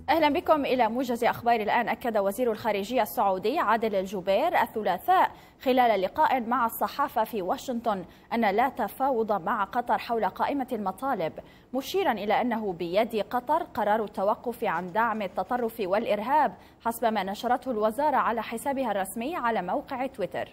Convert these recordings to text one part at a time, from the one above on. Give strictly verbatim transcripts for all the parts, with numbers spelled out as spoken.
أهلا بكم إلى موجز أخبار الآن. أكد وزير الخارجية السعودي عادل الجبير الثلاثاء خلال لقاء مع الصحافة في واشنطن أن لا تفاوض مع قطر حول قائمة المطالب، مشيرا إلى أنه بيد قطر قرار التوقف عن دعم التطرف والإرهاب حسب ما نشرته الوزارة على حسابها الرسمي على موقع تويتر.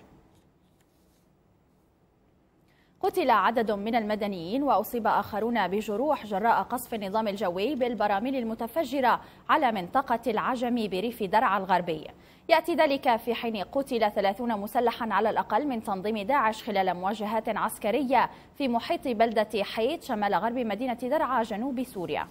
قتل عدد من المدنيين وأصيب آخرون بجروح جراء قصف النظام الجوي بالبراميل المتفجرة على منطقة العجمي بريف درعا الغربي. يأتي ذلك في حين قتل ثلاثين مسلحا على الأقل من تنظيم داعش خلال مواجهات عسكرية في محيط بلدة حيت شمال غرب مدينة درعا جنوب سوريا.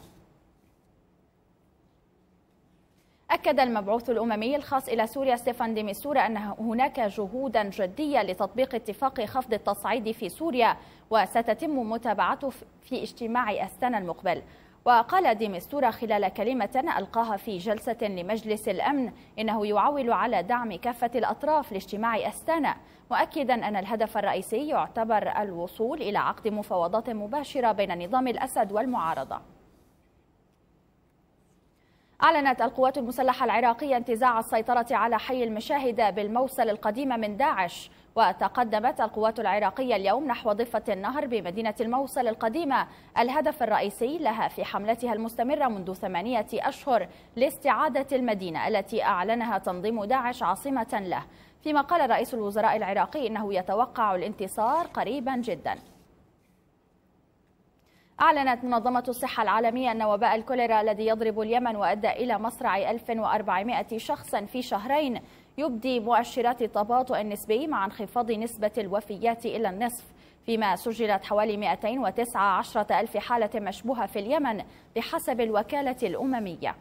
أكد المبعوث الأممي الخاص إلى سوريا ستيفان دي ميستورا أن هناك جهودا جدية لتطبيق اتفاق خفض التصعيد في سوريا وستتم متابعته في اجتماع أستانا المقبل. وقال دي ميستورا خلال كلمة ألقاها في جلسة لمجلس الأمن إنه يعول على دعم كافة الأطراف لاجتماع أستانا، مؤكدا أن الهدف الرئيسي يعتبر الوصول إلى عقد مفاوضات مباشرة بين نظام الأسد والمعارضة. أعلنت القوات المسلحة العراقية انتزاع السيطرة على حي المشاهدة بالموصل القديم من داعش، وتقدمت القوات العراقية اليوم نحو ضفة النهر بمدينة الموصل القديمة الهدف الرئيسي لها في حملتها المستمرة منذ ثمانية أشهر لاستعادة المدينة التي أعلنها تنظيم داعش عاصمة له، فيما قال رئيس الوزراء العراقي إنه يتوقع الانتصار قريبا جدا. أعلنت منظمة الصحة العالمية أن وباء الكوليرا الذي يضرب اليمن وأدى إلى مصرع ألف وأربعمائة شخص في شهرين يبدي مؤشرات تباطؤ نسبي مع انخفاض نسبة الوفيات إلى النصف، فيما سجلت حوالي مئتين وتسعة عشر ألف حالة مشبوهة في اليمن بحسب الوكالة الأممية.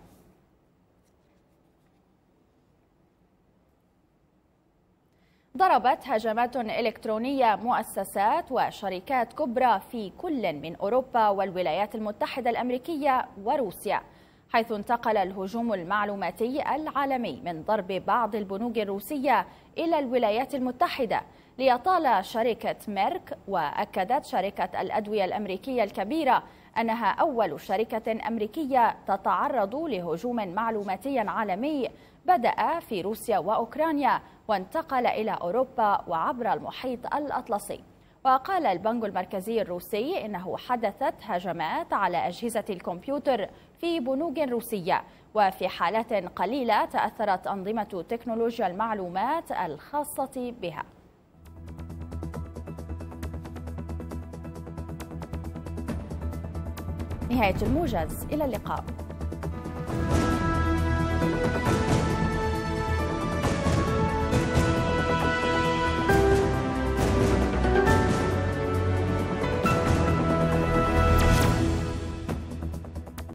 ضربت هجمات إلكترونية مؤسسات وشركات كبرى في كل من أوروبا والولايات المتحدة الأمريكية وروسيا، حيث انتقل الهجوم المعلوماتي العالمي من ضرب بعض البنوك الروسية إلى الولايات المتحدة ليطال شركة ميرك. وأكدت شركة الأدوية الأمريكية الكبيرة أنها أول شركة أمريكية تتعرض لهجوم معلوماتي عالمي بدأ في روسيا وأوكرانيا وانتقل إلى أوروبا وعبر المحيط الأطلسي. وقال البنك المركزي الروسي إنه حدثت هجمات على أجهزة الكمبيوتر في بنوك روسية، وفي حالات قليلة تأثرت أنظمة تكنولوجيا المعلومات الخاصة بها. نهاية الموجز، إلى اللقاء.